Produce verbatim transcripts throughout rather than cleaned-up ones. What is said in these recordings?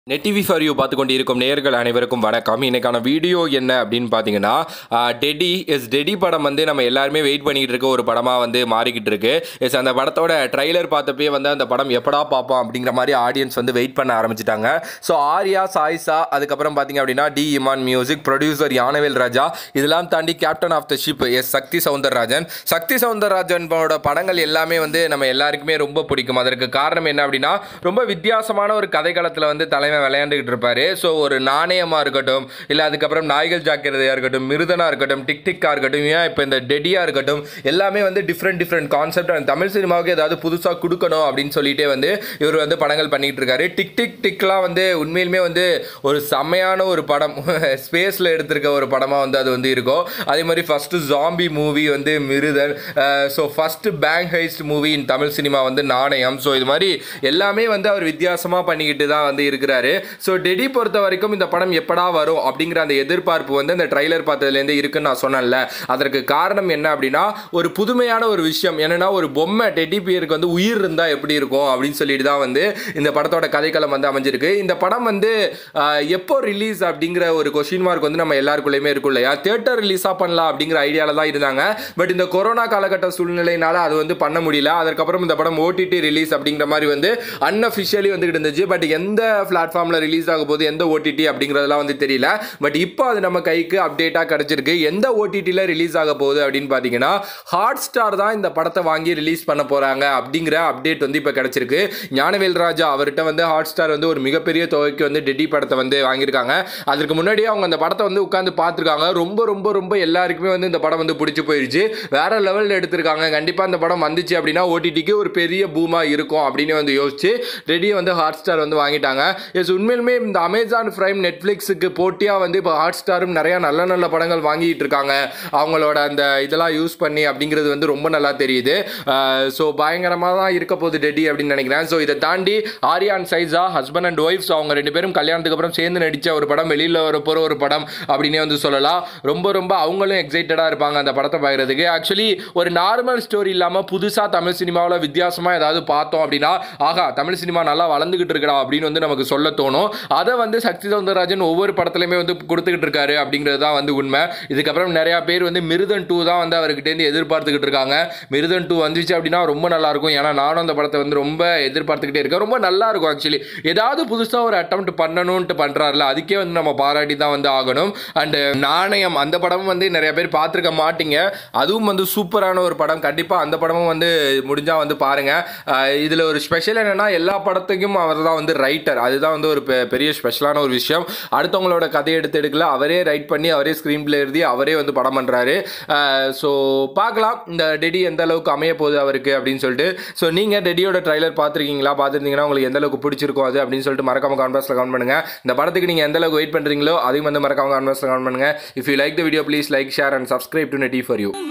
Net TV for you பார்த்து கொண்டு இருக்கும் நேயர்கள் அனைவருக்கும் வணக்கம். இன்னைக்கான வீடியோ என்ன அப்படின்னு பார்த்தீங்கன்னா, டெடி எஸ் டெடி படம் வந்து நம்ம எல்லாருமே வெயிட் பண்ணிக்கிட்டு இருக்க ஒரு படமாக வந்து மாறிக்கிட்டு இருக்கு. எஸ் அந்த படத்தோட ட்ரைலர் பார்த்தப்பே வந்து அந்த படம் எப்படா பார்ப்போம் அப்படிங்கிற மாதிரி ஆடியன்ஸ் வந்து வெயிட் பண்ண ஆரம்பிச்சிட்டாங்க. ஸோ ஆர்யா, சாய்ஸா, அதுக்கப்புறம் பார்த்தீங்க அப்படின்னா D Imman music, producer Gnanavel Raja, இதெல்லாம் தாண்டி captain of the ship S Sakthi Soundararajan. Sakthi சவுந்தரராஜனோட படங்கள் எல்லாமே வந்து நம்ம எல்லாருக்குமே ரொம்ப பிடிக்கும். அதற்கு காரணம் என்ன அப்படின்னா, ரொம்ப வித்தியாசமான ஒரு கதைக்களத்தில் வந்து தலை விளையாண்டுகிட்டு இருப்பாரு. ஸோ ஒரு நாணயமா இருக்கட்டும், இல்லை அதுக்கப்புறம் நாய்கள் ஜாக்கிரதையா இருக்கட்டும், மிருதனா இருக்கட்டும், டிக் டிக்கா இருக்கட்டும், ஏன் இப்போ இந்த டெடியா இருக்கட்டும், எல்லாமே வந்து different different concept and Tamil சினிமாவுக்கு ஏதாவது புதுசாக கொடுக்கணும் அப்படின்னு சொல்லிட்டே வந்து இவர் வந்து படங்கள் பண்ணிட்டு இருக்காரு. டிக் டிக் டிக்லாம் வந்து உண்மையிலுமே வந்து ஒரு செம்மையான ஒரு படம், ஸ்பேஸில் எடுத்திருக்க ஒரு படமாக வந்து அது வந்து இருக்கும். அதே மாதிரி ஃபர்ஸ்ட் ஜாம்பி மூவி வந்து Miruthan. So first bank heist movie in Tamil cinema வந்து நாணயம். ஸோ இது மாதிரி எல்லாமே வந்து அவர் வித்தியாசமாக பண்ணிக்கிட்டு தான் வந்து இருக்கிறாரு. ஸோ டெடி பொறுத்த வரைக்கும் இந்த படம் எப்படா வரும் அப்படிங்கிற அந்த எதிர்பார்ப்பு வந்து அந்த ட்ரைலர் பார்த்ததுலேருந்து இருக்குன்னு நான் சொன்னேன்ல. அதற்கு காரணம் என்ன அப்படின்னா, ஒரு புதுமையான ஒரு விஷயம் என்னன்னா, ஒரு பொம்மை டெடி பியருக்கு வந்து உயிர் இருந்தால் எப்படி இருக்கும் அப்படின்னு சொல்லிட்டு தான் வந்து இந்த படத்தோட கதைக்களம் வந்து அமைஞ்சிருக்கு. இந்த படம் வந்து எப்போ ரிலீஸ் அப்படிங்கிற ஒரு கொஸ்டின் மார்க் வந்து நம்ம எல்லாருக்குள்ளேயுமே இருக்கும் இல்லையா. தியேட்டர் ரிலீஸாக பண்ணலாம் அப்படிங்கிற ஐடியாவில் தான் இருந்தாங்க. பட் இந்த கொரோனா காலகட்ட சூழ்நிலையினால அது வந்து பண்ண முடியல. அதற்கப்புறம் இந்த படம் ஓடிடி ரிலீஸ் அப்படிங்கிற மாதிரி வந்து அன்அஃபிஷியலி வந்துகிட்டு இருந்துச்சு. பட் எந்த பிளாட்ஃபார்ம்ல ரிலீஸ் ஆக போது, எந்த ஓடிடி அப்படிங்கிறதெல்லாம் வந்து தெரியல. பட் இப்போ அது நம்ம கைக்கு அப்டேட்டாக கிடைச்சிருக்கு. எந்த ஓடிடியில் ரிலீஸ் ஆக போகுது அப்படின்னு பார்த்தீங்கன்னா, ஹாட் ஸ்டார் தான் இந்த படத்தை வாங்கி ரிலீஸ் பண்ண போறாங்க அப்படிங்கிற அப்டேட் வந்து இப்போ கிடைச்சிருக்கு. ஞானவேல் ராஜா அவர்கிட்ட வந்து ஹாட் ஸ்டார் வந்து ஒரு மிகப்பெரிய தொகைக்கு வந்து டெடி படத்தை வந்து வாங்கியிருக்காங்க. அதற்கு முன்னாடியே அவங்க அந்த படத்தை வந்து உட்காந்து பார்த்துருக்காங்க. ரொம்ப ரொம்ப ரொம்ப எல்லாருக்குமே வந்து இந்த படம் வந்து பிடிச்சி போயிடுச்சு. வேற லெவலில் எடுத்திருக்காங்க. கண்டிப்பாக இந்த படம் வந்துச்சு அப்படின்னா ஓடிடிக்கு ஒரு பெரிய பூமா இருக்கும் அப்படின்னு வந்து யோசிச்சு டெடியை வந்து ஹாட் ஸ்டார் வந்து வாங்கிட்டாங்க. எஸ் உண்மையிலுமே இந்த அமேசான் பிரைம், நெட்ஃப்ளிக்ஸுக்கு போட்டியாக வந்து இப்போ ஹாட் ஸ்டாரும் நிறைய நல்ல நல்ல படங்கள் வாங்கிட்டு இருக்காங்க அவங்களோட அந்த இதெல்லாம் யூஸ் பண்ணி அப்படிங்கிறது வந்து ரொம்ப நல்லா தெரியுது. ஸோ பயங்கரமாக தான் இருக்க போகுது டெடி அப்படின்னு நினைக்கிறேன். ஸோ இதை தாண்டி Arya and Sayyeshaa husband and wife, so அவங்க ரெண்டு பேரும் கல்யாணத்துக்கு அப்புறம் சேர்ந்து நடித்த ஒரு படம், வெளியில் வர போகிற ஒரு படம் அப்படின்னே வந்து சொல்லலாம். ரொம்ப ரொம்ப அவங்களும் எக்ஸைட்டடாக இருப்பாங்க அந்த படத்தை பார்க்குறதுக்கு. ஆக்சுவலி ஒரு நார்மல் ஸ்டோரி இல்லாமல் புதுசாக தமிழ் சினிமாவில் வித்தியாசமாக ஏதாவது பார்த்தோம் அப்படின்னா, ஆகா தமிழ் சினிமா நல்லா வளர்ந்துகிட்டு இருக்கா அப்படின்னு வந்து நமக்கு சொல்ல தோணும். அதை வந்து சக்தி சவுந்தரராஜன் ஒவ்வொரு படத்துலையுமே வந்து கொடுத்துக்கிட்டு இருக்காரு அப்படிங்கிறது தான் வந்து உண்மை. இதுக்கப்புறம் நிறையா பேர் வந்து மிருதன் டூ தான் வந்து அவர்கிட்டேருந்து எதிர்பார்த்துக்கிட்டு இருக்காங்க. மிருதன் டூ வந்துச்சு அப்படின்னா ரொம்ப நல்லா இருக்கும். ஏன்னா நானும் அந்த படத்தை வந்து ரொம்ப எதிர்பார்த்துக்கிட்டே இருக்கேன். ரொம்ப நல்லா இருக்கும். ஆக்சுவலி ஏதாவது புதுசாக ஒரு அட்டெம்ப்ட் பண்ணணும்ட்டு பண்ணுறாருல, அதுக்கே வந்து நம்ம பாராட்டி தான் வந்து ஆகணும். அண்ட் நாணயம் அந்த படமும் வந்து நிறைய பேர் பார்த்துருக்க மாட்டீங்க. அதுவும் வந்து சூப்பரான ஒரு படம். கண்டிப்பாக அந்த படமும் வந்து முடிஞ்சால் வந்து பாருங்க. இதில் ஒரு ஸ்பெஷல் என்னன்னா, எல்லா படத்துக்கும் அவர் தான் வந்து ரைட்டர். அதுதான் வந்து ஒரு பெரிய ஸ்பெஷலான ஒரு விஷயம். அடுத்தவங்களோட கதையை எடுத்து எடுக்கல, அவரே ரைட் பண்ணி அவரே ஸ்க்ரீன் பிளே எழுதி அவரே வந்து படம் பண்ணுறாரு. ஸோ பார்க்கலாம் இந்த டெடி எந்த அளவுக்கு அமைய போகுது அவருக்கு அப்படின்னு சொல்லிட்டு. ஸோ நீங்கள் டெடியோட ட்ரைலர் பார்த்துருக்கீங்களா? பார்த்துருந்தீங்கன்னா உங்களுக்கு எந்த அளவுக்கு பிடிச்சிருக்கும் அது அப்படின்னு சொல்லிட்டு மறக்காம கான்வர்ஸில் கமெண்ட் பண்ணுங்க. இந்த படத்துக்கு நீங்கள் எந்த அளவுக்கு வெயிட் பண்ணுறீங்களோ அதையும் வந்து மறக்காம கான்வர்ஸில் கமெண்ட் பண்ணுங்க. If you like the video please like, share and subscribe to Netty for you.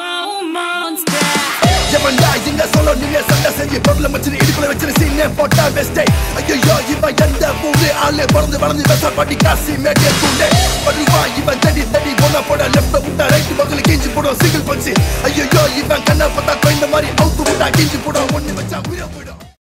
எவன்டா இங்க சொல்ல நீங்க சண்டை செஞ்சு பொருளை வச்சு இடுப்புல வச்சு சீனே போட்டா பெஸ்டே. ஐயோ இவன் எந்த ஊரு ஆளு பறந்து வளர்ந்து வெச படி காசி மேட்டே கூண்டே. படுவா இவன் தடி தடி போன போட லெஃப்ட் விட்டா ரைட் பக்கல கிஞ்சி போடும் சிங்கிள் பஞ்ச். ஐயோ இவன் கண்ணை பார்த்தா கோயந்த மாதிரி அவுத்து விட்டா கிஞ்சி போடும் ஒண்ணு வச்சா உயிரை போடும்.